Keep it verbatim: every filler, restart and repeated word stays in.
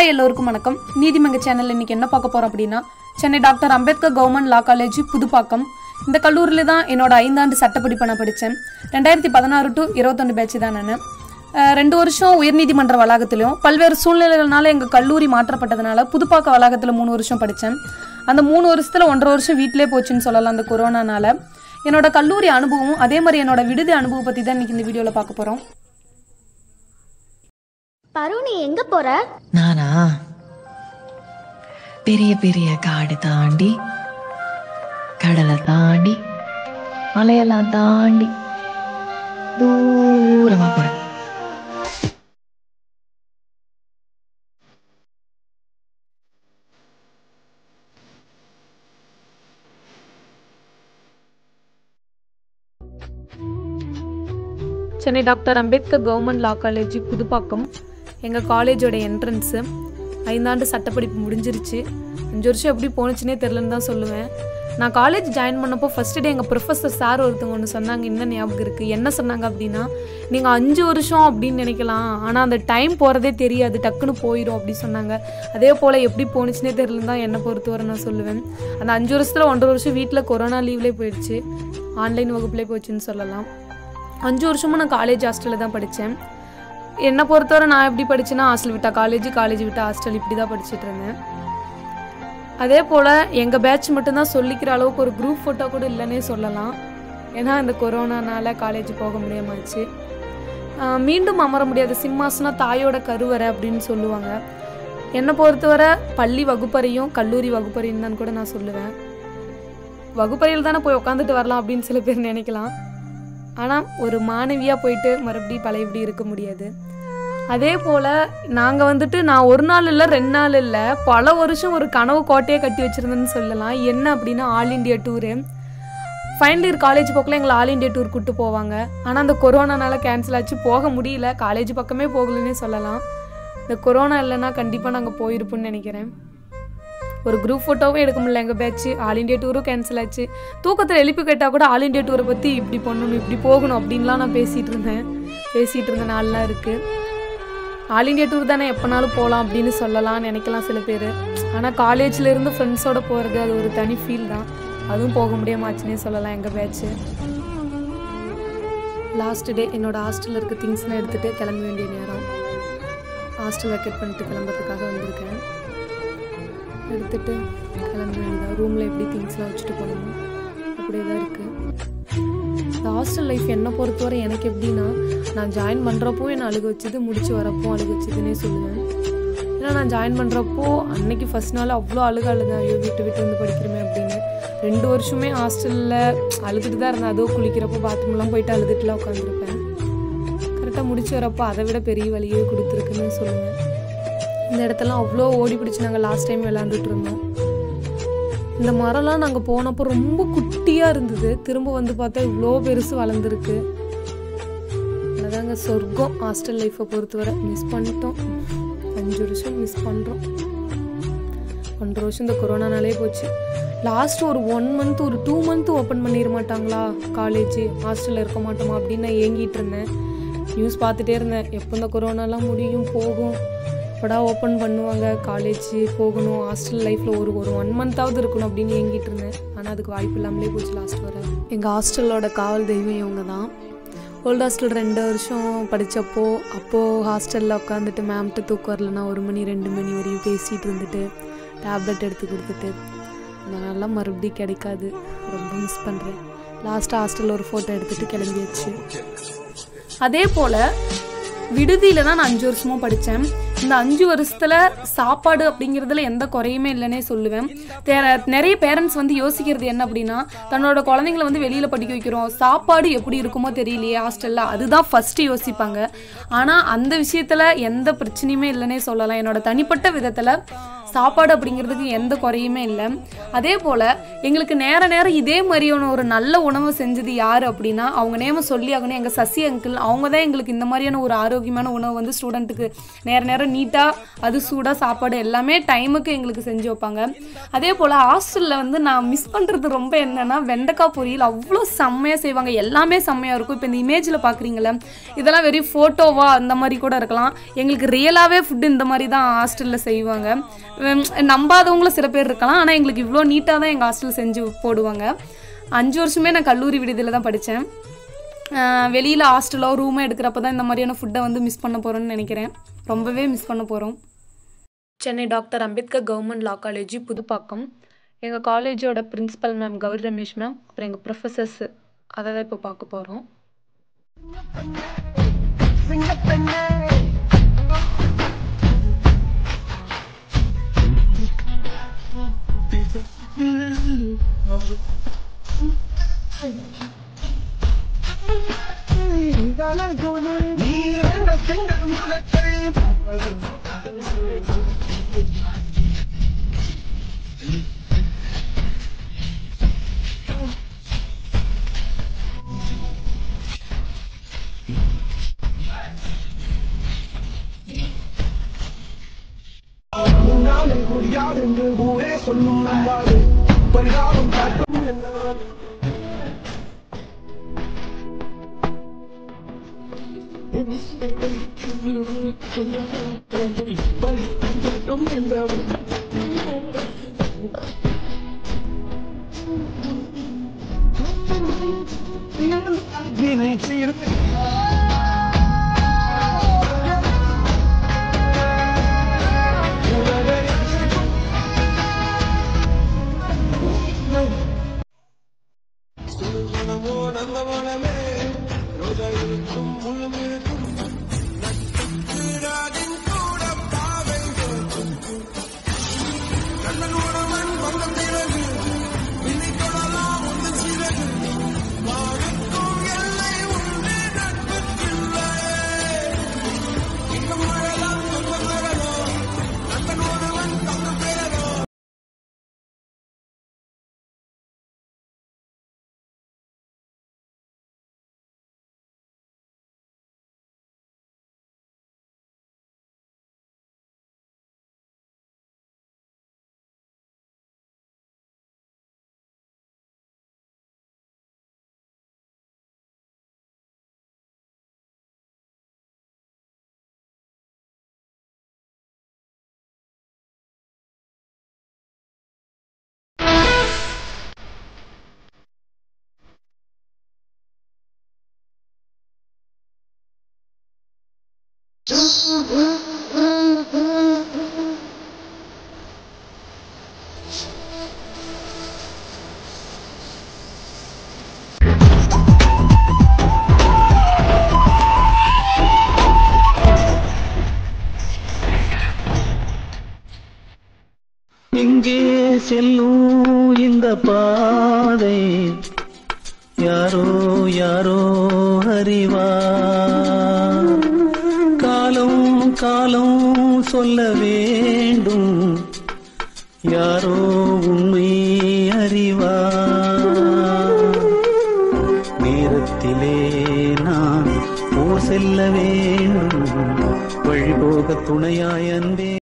Hi எல்லோருக்கும் வணக்கம். நீதிமங்க channel இன்னைக்கு என்ன பார்க்க போறோம் அப்படின்னா, Chennai doctor Ambedkar government law college Pudupakkam. இந்த கல்லூரியில் தான் என்னோட ஐந்தாண்டு சட்டப்படிப்பை நான் படித்தேன். ரெண்டாயிரத்தி பதினாறு டு இருபத்தொன்று பேட்ச் தான் நான். ரெண்டு வருஷம் உயர்நீதிமன்ற வளாகத்திலையும் பல்வேறு சூழ்நிலைகள்னால எங்கள் கல்லூரி மாற்றப்பட்டதுனால புதுப்பாக்க வளாகத்தில் மூணு வருஷம் படித்தேன். அந்த மூணு வருஷத்தில் ஒன்றரை வருஷம் வீட்டிலே போச்சுன்னு சொல்லலாம் அந்த கொரோனானால. என்னோட கல்லூரி அனுபவம் அதே மாதிரி என்னோட விடுதி அனுபவம் பற்றி தான் இன்னைக்கு இந்த வீடியோவில் பார்க்க போகிறோம். பரு, நீ எங்க போற? நானா பெரிய பெரிய காடு தாண்டி கடலை தாண்டி மலையெல்லாம் தாண்டி தூரமா போறேன். Chennai doctor Ambedkar government law college Pudupakkam எங்கள் காலேஜோட என்ட்ரன்ஸு. ஐந்தாண்டு சட்டப்படிப்பு முடிஞ்சிருச்சு. அஞ்சு வருஷம் எப்படி போணுச்சுன்னே தெரிலன்னு தான் சொல்லுவேன். நான் காலேஜ் ஜாயின் பண்ணப்போ ஃபஸ்ட் டே எங்கள் ப்ரொஃபஸர் சார் ஒருத்தவங்க ஒன்று சொன்னாங்க, இன்னும் ஞாபகம் இருக்குது. என்ன சொன்னாங்க அப்படின்னா, நீங்கள் அஞ்சு வருஷம் அப்படின்னு நினைக்கலாம், ஆனால் அந்த டைம் போகிறதே தெரியாது, டக்குன்னு போயிடும் அப்படி சொன்னாங்க. அதே போல் எப்படி போணுச்சுன்னே தெரிலன்னு தான் என்னை பொறுத்தவரை நான் சொல்லுவேன். அந்த அஞ்சு வருஷத்தில் ஒன்றரை வருஷம் வீட்டில் கொரோனா லீவ்லேயே போயிடுச்சு, ஆன்லைன் வகுப்புலேயே போயிடுச்சுன்னு சொல்லலாம். அஞ்சு வருஷமும் நான் காலேஜ் ஹாஸ்டலில் தான் படித்தேன். என்னை பொறுத்தவரை நான் எப்படி படித்தேன்னா, ஹாஸ்டல் விட்டா காலேஜ், காலேஜ் விட்டா ஹாஸ்டல், இப்படி தான் படிச்சுட்டு இருந்தேன். அதே போல் எங்கள் பேட்ச் மட்டும்தான் சொல்லிக்கிற அளவுக்கு ஒரு குரூப் ஃபோட்டோ கூட இல்லைன்னே சொல்லலாம். ஏன்னா இந்த கொரோனானால காலேஜ் போக முடியாமச்சு. மீண்டும் அமர முடியாத சிம்மாசனம் தாயோட கருவறை அப்படின்னு சொல்லுவாங்க. என்னை பொறுத்தவரை பள்ளி வகுப்பறையும் கல்லூரி வகுப்பறையும் தான் கூட நான் சொல்லுவேன். வகுப்பறையில் தானே போய் உட்காந்துட்டு வரலாம் அப்படின்னு சில பேர் நினைக்கலாம். ஆனால் ஒரு மாணவியாக போயிட்டு மறுபடியும் பழையபடி இருக்க முடியாது. அதே போல் நாங்கள் வந்துட்டு நான் ஒரு நாள் இல்லை ரெண்டு நாள் இல்லை பல வருஷம் ஒரு கனவு கோட்டையை கட்டி வச்சுருந்தேன்னு சொல்லலாம். என்ன அப்படின்னா, all India tour. Final year college பக்கத்தில் எங்களை ஆல் இண்டியா டூர் கூப்பிட்டு போவாங்க. ஆனால் அந்த கொரோனானால கேன்சல் ஆச்சு, போக முடியல. காலேஜ் பக்கமே போகலன்னே சொல்லலாம். இந்த கொரோனா இல்லைன்னா கண்டிப்பாக நாங்கள் போயிருப்போம்னு நினைக்கிறேன். ஒரு குரூப் ஃபோட்டோவும் எடுக்க முடியல எங்கள் பேட்ச். ஆல் இண்டியா டூரும் கேன்சல் ஆச்சு. தூக்கத்தில் எழுப்பி கேட்டால் கூட ஆல் இண்டியா டூரை பற்றி இப்படி பண்ணணும் இப்படி போகணும் அப்படின்லாம் நான் பேசிகிட்டு இருந்தேன் பேசிகிட்டு இருந்த நாள்லாம் இருக்குது. ஆல் இண்டியா டூர் தானே எப்போனாலும் போகலாம் அப்படின்னு சொல்லலாம் நினைக்கலாம் சில பேர். ஆனால் காலேஜ்லேருந்து ஃப்ரெண்ட்ஸோடு போகிறது அது ஒரு தனி ஃபீல் தான். அதுவும் போக முடியாமாச்சுன்னே சொல்லலாம் எங்கள் பேட்ச்சு. லாஸ்ட் டே என்னோடய ஹாஸ்டலில் இருக்க திங்ஸ்லாம் எடுத்துகிட்டு கிளம்ப வேண்டிய நேரம். ஹாஸ்டல் வெக்கேட் பண்ணிட்டு கிளம்புறதுக்காக வந்திருக்கேன். எடுத்துகிட்டு கிளம்ப வேண்டியதான். ரூமில் எப்படி திங்ஸ்லாம் வச்சுட்டு போகணும் அப்படியே தான் இருக்குது. இந்த ஹாஸ்டல் லைஃப் என்னை பொறுத்தவரை எனக்கு எப்படின்னா, நான் ஜாயின் பண்ணுறப்போ என்னை அழுக வச்சது, முடிச்சு வரப்போ அழுக வச்சதுன்னே சொல்லுவேன். ஏன்னா நான் ஜாயின் பண்ணுறப்போ அன்னைக்கு ஃபஸ்ட் நாள் அவ்வளோ அழுக அழுதேன், ஐயோ வீட்டு விட்டு வந்து படிக்கிறோமே அப்படின்னு. ரெண்டு வருஷமே ஹாஸ்டலில் அழுதுட்டு தான் இருந்தேன். அதோ குளிக்கிறப்போ பாத்ரூம்லாம் போயிட்டு அழுதுட்டுலாம் உட்காந்துருப்பேன். கரெக்டாக முடிச்சு வரப்போ அதை விட பெரிய வழியே கொடுத்துருக்குன்னு சொல்லுவேன். இந்த இடத்தெல்லாம் அவ்வளோ ஓடி பிடிச்சி நாங்கள் லாஸ்ட் டைம் விளாண்டுட்டு இருந்தோம். இந்த மரம்லாம் நாங்கள் போனப்போ ரொம்ப குட்டியாக இருந்தது. திரும்ப வந்து பார்த்தா இவ்வளோ பெருசு வளர்ந்துருக்கு. அதாங்க சொர்க்கம் ஹாஸ்டல் லைஃப்பை பொறுத்தவரை. மிஸ் பண்ணிட்டோம். அஞ்சு வருஷம் மிஸ் பண்ணுறோம். ஒன்றரை வருஷம் இந்த கொரோனானாலே போச்சு. லாஸ்ட் ஒரு ஒன் மந்த் ஒரு டூ மந்த் ஓப்பன் பண்ணிட மாட்டாங்களா காலேஜ், ஹாஸ்டலில் இருக்க மாட்டோமா அப்படின்னு நான் ஏங்கிட்டு இருந்தேன். நியூஸ் பார்த்துட்டே இருந்தேன், எப்போ இந்த கொரோனாலாம் முடியும் போகும், எப்படா ஓப்பன் பண்ணுவாங்க, காலேஜ் போகணும், ஹாஸ்டல் லைஃப்பில் ஒரு ஒரு ஒன் மந்த்தாவது இருக்கணும் அப்படின்னு ஏங்கிட்டு இருந்தேன். ஆனால் அதுக்கு வாய்ப்பு இல்லாமலே போச்சு லாஸ்ட் வர. எங்கள் ஹாஸ்டலோட காவல் தெய்வம் இவங்க தான். ஓல்டு ஹாஸ்டல் ரெண்டு வருஷம் படித்தப்போ அப்போது ஹாஸ்டலில் உட்காந்துட்டு மேம்கிட்ட தூக்கம் வரலன்னா ஒரு மணி ரெண்டு மணி வரையும் பேசிகிட்டு இருந்துட்டு டேப்லெட் எடுத்து கொடுத்துட்டு அதனாலாம் மறுபடியும் கிடைக்காது. ரொம்ப மிஸ் பண்ணுறேன். லாஸ்ட்டாக ஹாஸ்டலில் ஒரு ஃபோட்டோ எடுத்துகிட்டு கிளம்பியாச்சு. அதே போல் விடுதியில் தான் நான் அஞ்சு வருஷமும் படித்தேன். இந்த அஞ்சு வருஷத்தில் சாப்பாடு அப்படிங்கிறதுல எந்த குறையுமே இல்லைன்னே சொல்லுவேன். நிறைய பேரண்ட்ஸ் வந்து யோசிக்கிறது என்ன அப்படின்னா, தன்னோட குழந்தைங்களை வந்து வெளியில் படிக்க வைக்கிறோம், சாப்பாடு எப்படி இருக்குமோ தெரியலையே ஹாஸ்டலில், அதுதான் ஃபஸ்ட்டு யோசிப்பாங்க. ஆனால் அந்த விஷயத்தில் எந்த பிரச்சனையுமே இல்லைன்னே சொல்லலாம். என்னோட தனிப்பட்ட விதத்தில் சாப்பாடு அப்படிங்கிறதுக்கு எந்த குறையுமே இல்லை. அதே போல் எங்களுக்கு நேர நேரம் இதே மாதிரியான ஒரு நல்ல உணவு செஞ்சது யார் அப்படின்னா அவங்க நேம சொல்லி ஆகணும், எங்கள் சசி அங்கிள். அவங்க தான் எங்களுக்கு இந்த மாதிரியான ஒரு ஆரோக்கியமான உணவு வந்து ஸ்டூடெண்ட்டுக்கு நேர நேரம் நீட்டாக அது சூடாக சாப்பாடு எல்லாமே டைமுக்கு எங்களுக்கு செஞ்சு வைப்பாங்க. அதே போல் ஹாஸ்டலில் வந்து நான் மிஸ் பண்ணுறது ரொம்ப என்னென்னா வெண்டைக்காய் பொரியல் அவ்வளோ செம்மையாக செய்வாங்க, எல்லாமே செம்மையாக இருக்கும். இப்போ இந்த இமேஜில் பார்க்குறீங்களே இதெல்லாம் வெறும் ஃபோட்டோவா அந்த மாதிரி கூட இருக்கலாம். எங்களுக்கு ரியலாகவே ஃபுட்டு இந்த மாதிரி தான் ஹாஸ்டலில் செய்வாங்க. நம்பாதவங்களும் சில பேர் இருக்கலாம், ஆனால் எங்களுக்கு இவ்வளோ நீட்டாக தான் எங்கள் ஹாஸ்டல் செஞ்சு போடுவாங்க. அஞ்சு வருஷமே நான் கல்லூரி விடுதியில் தான் படித்தேன். வெளியில் ஹாஸ்டலோ ரூமோ எடுக்கிறப்ப தான் இந்த மாதிரியான ஃபுட்டை வந்து மிஸ் பண்ண போகிறோன்னு நினைக்கிறேன். ரொம்பவே மிஸ் பண்ண போகிறோம். Chennai doctor Ambedkar government law college Pudupakkam. எங்கள் காலேஜோட principal ma'am Gauri Ramesh ma'am, அப்புறம் எங்கள் ப்ரொஃபஸர்ஸ், அதை தான் இப்போ பார்க்க போகிறோம். எங்கே செல்லும் இந்த பாதை யாரோ யாரோ அறிவார். காலம் காலம் சொல்ல வேண்டும், யாரோ உண்மை அறிவார். நேரத்திலே நான் ஊர் செல்ல வேண்டும், வழிபோக துணையாய் அன்பே.